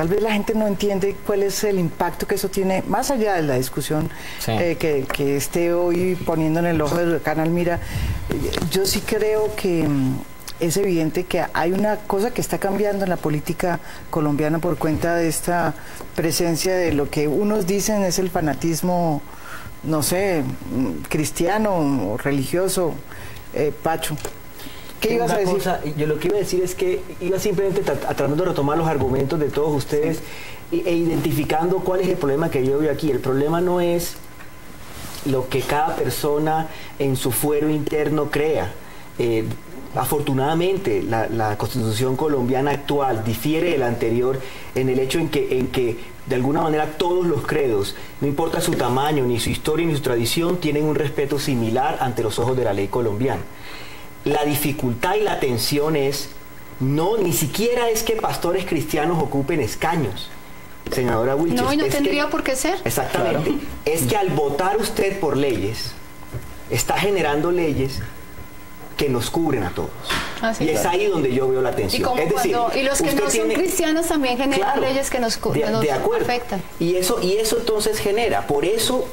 Speaker 3: tal vez la gente no entiende cuál es el impacto que eso tiene, más allá de la discusión que esté hoy poniendo en el ojo del huracán Almira. Yo sí creo que es evidente que hay una cosa que está cambiando en la política colombiana por cuenta de esta presencia de lo que unos dicen es el fanatismo, no sé, cristiano o religioso. Pacho, ¿qué ibas a decir?
Speaker 7: Yo lo que iba a decir es que iba simplemente tratando de retomar los argumentos de todos ustedes e identificando cuál es el problema que yo veo aquí. El problema no es lo que cada persona en su fuero interno crea. Afortunadamente, la Constitución colombiana actual difiere de la anterior en el hecho en que de alguna manera todos los credos, no importa su tamaño, ni su historia, ni su tradición, tienen un respeto similar ante los ojos de la ley colombiana. La dificultad y la tensión ni siquiera es que pastores cristianos ocupen escaños, senadora Wilches.
Speaker 6: No, y no tendría por qué ser.
Speaker 7: Exactamente. Claro. Es que al votar usted por leyes, está generando leyes que nos cubren a todos. Y es ahí donde yo veo la tensión. Es decir,
Speaker 6: y los que no son cristianos también generan leyes que nos afectan.
Speaker 7: Y eso entonces genera, por eso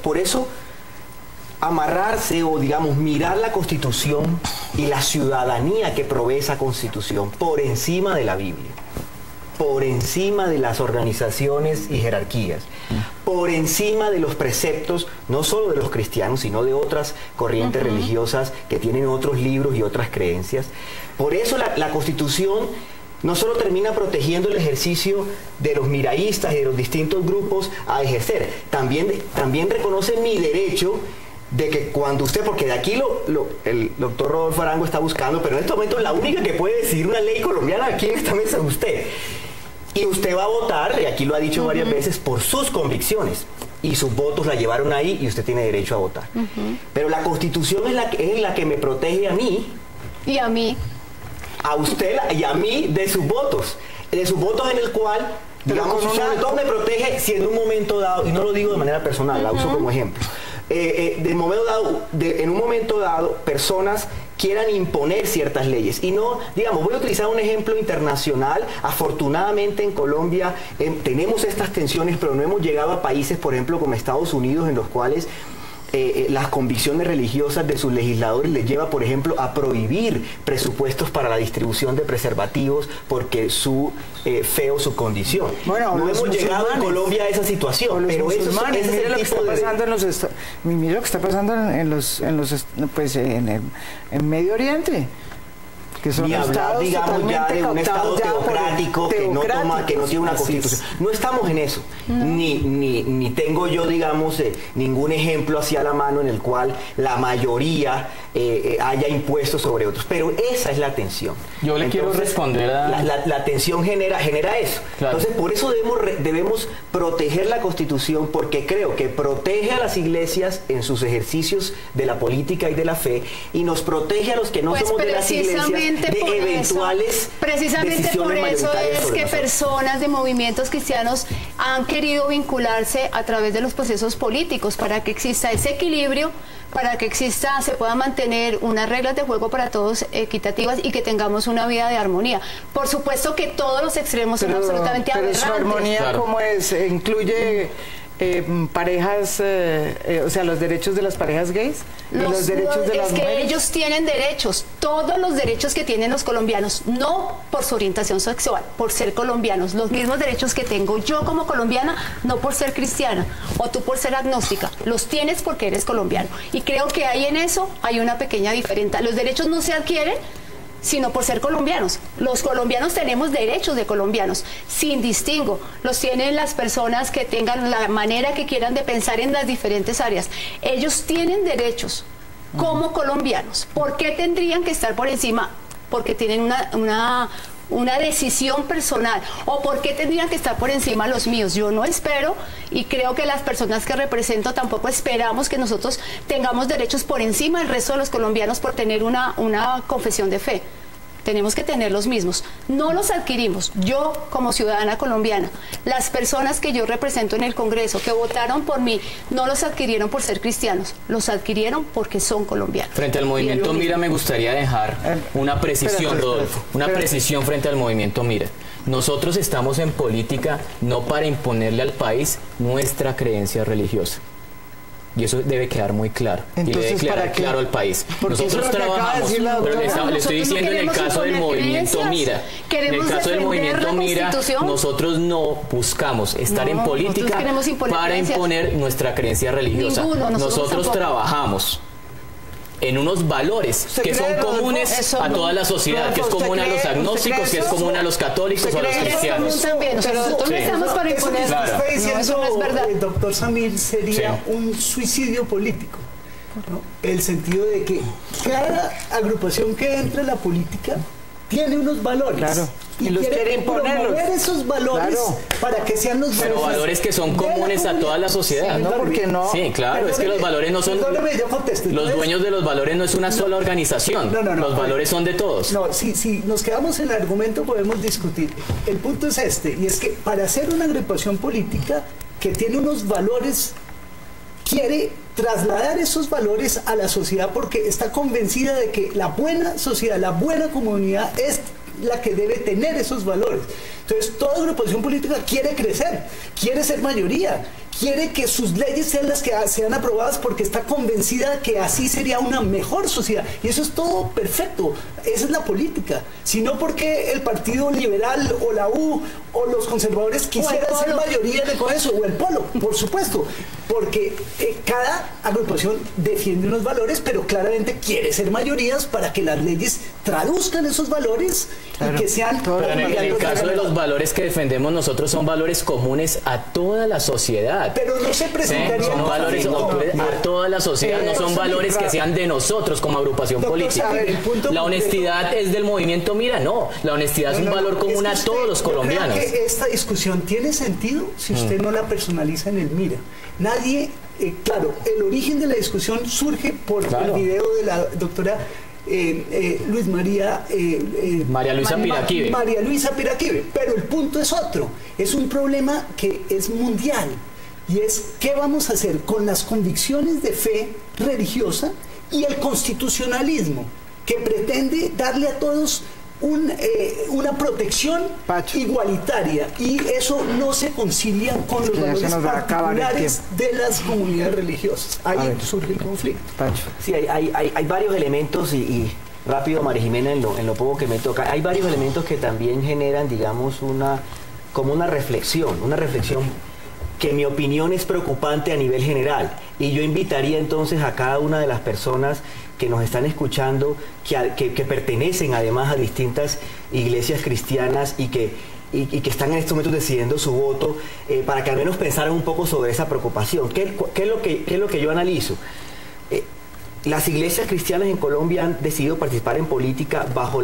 Speaker 7: amarrarse o digamos mirar la Constitución y la ciudadanía que provee esa Constitución por encima de la Biblia, por encima de las organizaciones y jerarquías, por encima de los preceptos, no solo de los cristianos, sino de otras corrientes religiosas que tienen otros libros y otras creencias. Por eso la Constitución no solo termina protegiendo el ejercicio de los miraístas y de los distintos grupos a ejercer, también reconoce mi derecho de que cuando usted, porque de aquí el doctor Rodolfo Arango está buscando, pero en este momento la única que puede decidir una ley colombiana aquí en esta mesa es usted. Y usted va a votar, y aquí lo ha dicho varias veces, por sus convicciones. Y sus votos la llevaron ahí y usted tiene derecho a votar. Pero la Constitución es la que me protege a mí.
Speaker 6: Y a mí.
Speaker 7: A usted y a mí de sus votos. De sus votos en el cual, digamos, sobre todo me protege si en un momento dado, y no lo digo de manera personal, la uso como ejemplo. En un momento dado, personas quieran imponer ciertas leyes. Y no, digamos, voy a utilizar un ejemplo internacional. Afortunadamente en Colombia tenemos estas tensiones, pero no hemos llegado a países, por ejemplo, como Estados Unidos, en los cuales las convicciones religiosas de sus legisladores les lleva, por ejemplo, a prohibir presupuestos para la distribución de preservativos porque su fe o su condición. Bueno, no hemos llegado en Colombia a esa situación, pero eso es
Speaker 3: mira lo que está pasando mira lo que está pasando en Medio Oriente. Que son
Speaker 7: ni hablar, digamos, ya de un estado teocrático que no tiene una constitución. No estamos en eso. Ni tengo yo, digamos, ningún ejemplo hacia la mano en el cual la mayoría haya impuestos sobre otros. Pero esa es la tensión.
Speaker 4: Yo le quiero responder a...
Speaker 7: La tensión genera eso. Claro. Entonces, por eso debemos proteger la Constitución, porque creo que protege a las iglesias en sus ejercicios de la política y de la fe, y nos protege a los que no somos de las iglesias de eventuales
Speaker 6: precisamente por eso es que personas de movimientos cristianos han querido vincularse a través de los procesos políticos para que exista ese equilibrio, para que se puedan mantener unas reglas de juego para todos equitativas y que tengamos una vida de armonía. Por supuesto que todos los extremos son absolutamente aberrantes.
Speaker 3: Pero su armonía, ¿cómo es? ¿Incluye parejas, o sea, los derechos de las parejas gays? Los derechos de las mujeres.
Speaker 6: Ellos tienen derechos, todos los derechos que tienen los colombianos, no por su orientación sexual, por ser colombianos, los mismos derechos que tengo yo como colombiana, no por ser cristiana o tú por ser agnóstica, los tienes porque eres colombiano. Y creo que ahí en eso hay una pequeña diferencia. Los derechos no se adquieren sino por ser colombianos. Los colombianos tenemos derechos de colombianos, sin distingo. Los tienen las personas que tengan la manera que quieran de pensar en las diferentes áreas. Ellos tienen derechos como colombianos. ¿Por qué tendrían que estar por encima? Porque tienen una decisión personal. ¿O por qué tendrían que estar por encima los míos? Yo no espero, y creo que las personas que represento tampoco esperamos que nosotros tengamos derechos por encima del resto de los colombianos por tener una confesión de fe. Tenemos que tener los mismos. No los adquirimos. Yo, como ciudadana colombiana, las personas que yo represento en el Congreso, que votaron por mí, no los adquirieron por ser cristianos, los adquirieron porque son colombianos.
Speaker 4: Frente al movimiento Mira, me gustaría dejar una precisión, Rodolfo, una precisión frente al movimiento Mira. Nosotros estamos en política no para imponerle al país nuestra creencia religiosa. Y eso debe quedar muy claro.
Speaker 3: Entonces,
Speaker 4: y le debe quedar claro al país. Nosotros trabajamos, pero le estoy diciendo en el caso del movimiento Mira. En el caso del movimiento Mira, nosotros no buscamos estar en política para imponer nuestra creencia religiosa. Nosotros trabajamos en unos valores que son comunes a toda la sociedad, que es común a los agnósticos, que es común a los católicos o a los cristianos.
Speaker 6: Nosotros no estamos para imponer.
Speaker 5: Eso no es verdad. El doctor Samir sería un suicidio político, ¿no? El sentido de que cada agrupación que entra en la política tiene unos valores.
Speaker 3: Claro.
Speaker 5: Y los quiere imponerlos. Esos valores para que sean los
Speaker 4: valores. Pero valores que son comunes a toda la sociedad.
Speaker 3: Sí, no, porque no.
Speaker 4: Sí, claro, es que los valores no son. Los dueños de los valores no es una sola organización. Los valores son de todos.
Speaker 5: No, si nos quedamos en el argumento podemos discutir. El punto es este, y es que para hacer una agrupación política que tiene unos valores, quiere trasladar esos valores a la sociedad porque está convencida de que la buena sociedad, la buena comunidad es la que debe tener esos valores. Entonces, toda agrupación política quiere crecer, quiere ser mayoría, quiere que sus leyes sean las que sean aprobadas porque está convencida de que así sería una mejor sociedad. Y eso es todo perfecto. Esa es la política. Si no porque el Partido Liberal o la U o los conservadores quisieran ser mayoría con eso, o el Polo, por supuesto. Porque cada agrupación defiende unos valores, pero claramente quiere ser mayorías para que las leyes traduzcan esos valores y que sean...
Speaker 4: Pero en el caso de los valores que defendemos nosotros son valores comunes a toda la sociedad.
Speaker 5: Pero no se presentarían...
Speaker 4: Son valores a toda la sociedad, no son valores que sean de nosotros como agrupación política. La honestidad es del movimiento Mira, no. La honestidad es un valor común a todos los colombianos.
Speaker 5: Creo que esta discusión tiene sentido si usted no la personaliza en el Mira. Nadie, claro, el origen de la discusión surge por el video de la doctora
Speaker 4: María Luisa Piraquive.
Speaker 5: María Luisa Piraquive, pero el punto es otro, es un problema que es mundial y es qué vamos a hacer con las convicciones de fe religiosa y el constitucionalismo que pretende darle a todos una protección igualitaria, y eso no se concilia con los valores particulares de las comunidades religiosas. Ahí surge el conflicto.
Speaker 7: Sí, hay varios elementos y rápido, María Jimena, en lo poco que me toca, hay varios elementos que también generan, digamos, como una reflexión que en mi opinión es preocupante a nivel general, y yo invitaría entonces a cada una de las personas que nos están escuchando, que pertenecen además a distintas iglesias cristianas y que están en estos momentos decidiendo su voto, para que al menos pensaran un poco sobre esa preocupación. ¿Qué es lo que yo analizo? Las iglesias cristianas en Colombia han decidido participar en política bajo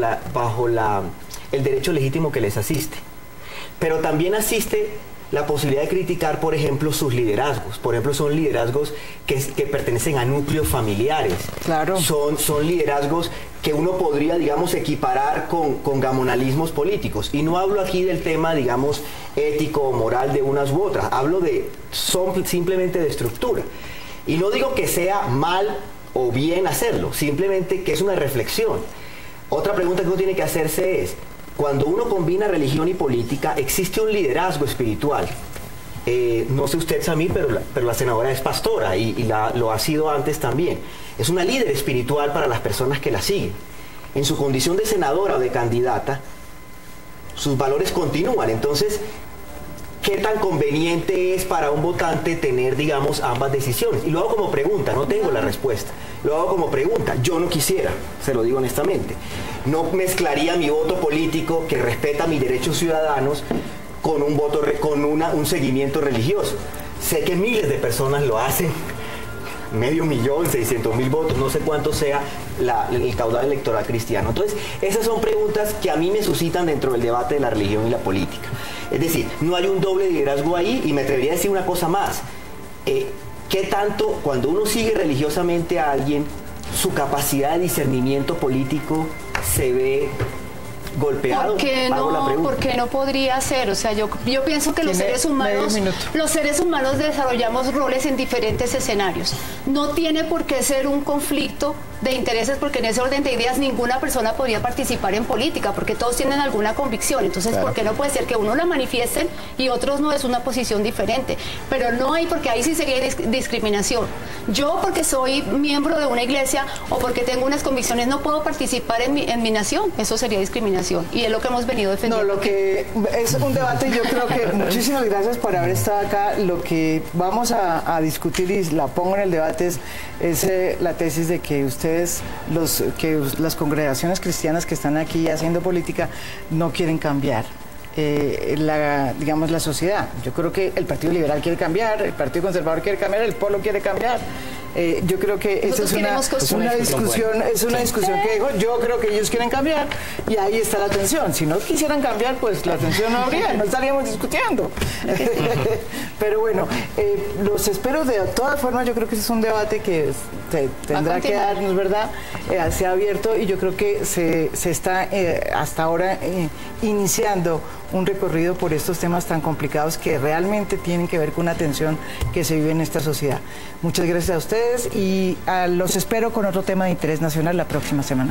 Speaker 7: el derecho legítimo que les asiste, pero también asiste la posibilidad de criticar, por ejemplo, sus liderazgos. Por ejemplo, son liderazgos que pertenecen a núcleos familiares.
Speaker 3: Claro.
Speaker 7: Son liderazgos que uno podría, digamos, equiparar con gamonalismos políticos. Y no hablo aquí del tema, digamos, ético o moral de unas u otras. Hablo simplemente de estructura. Y no digo que sea mal o bien hacerlo, simplemente que es una reflexión. Otra pregunta que uno tiene que hacerse es: cuando uno combina religión y política, existe un liderazgo espiritual. No sé usted, Samir, pero la senadora es pastora y lo ha sido antes también. Es una líder espiritual para las personas que la siguen. En su condición de senadora o de candidata, sus valores continúan. Entonces, ¿qué tan conveniente es para un votante tener, digamos, ambas decisiones? Y lo hago como pregunta, no tengo la respuesta. Lo hago como pregunta. Yo no quisiera, se lo digo honestamente. No mezclaría mi voto político, que respeta mis derechos ciudadanos, con un seguimiento religioso. Sé que miles de personas lo hacen, 500,000, 600,000 votos, no sé cuánto sea el caudal electoral cristiano. Entonces, esas son preguntas que a mí me suscitan dentro del debate de la religión y la política. Es decir, no hay un doble liderazgo ahí, y me atrevería a decir una cosa más. ¿Qué tanto, cuando uno sigue religiosamente a alguien, su capacidad de discernimiento político se ve golpeado?
Speaker 6: ¿Por qué no podría ser? O sea, yo pienso que los seres humanos desarrollamos roles en diferentes escenarios. No tiene por qué ser un conflicto de intereses, porque en ese orden de ideas ninguna persona podría participar en política, porque todos tienen alguna convicción. Entonces,
Speaker 7: claro,
Speaker 6: ¿por qué no puede ser que uno la manifiesten y otros no? Es una posición diferente. Pero no hay, porque ahí sí sería discriminación. Yo, porque soy miembro de una iglesia o porque tengo unas convicciones, no puedo participar en mi nación. Eso sería discriminación. Y es lo que hemos venido defendiendo.
Speaker 3: No, lo que es un debate, yo creo que muchísimas gracias por haber estado acá. Lo que vamos a discutir, y la pongo en el debate, es la tesis de que ustedes, las congregaciones cristianas que están aquí haciendo política, no quieren cambiar la sociedad. Yo creo que el Partido Liberal quiere cambiar, el Partido Conservador quiere cambiar, el Polo quiere cambiar. Yo creo que esa es una discusión que dijo, yo creo que ellos quieren cambiar y ahí está la tensión. Si no quisieran cambiar, pues la tensión no habría, no estaríamos discutiendo. Pero bueno, los espero de todas formas. Yo creo que ese es un debate que tendrá que darnos, ¿verdad? Se ha abierto y yo creo que se está hasta ahora iniciando un recorrido por estos temas tan complicados que realmente tienen que ver con una tensión que se vive en esta sociedad. Muchas gracias a ustedes y los espero con otro tema de interés nacional la próxima semana.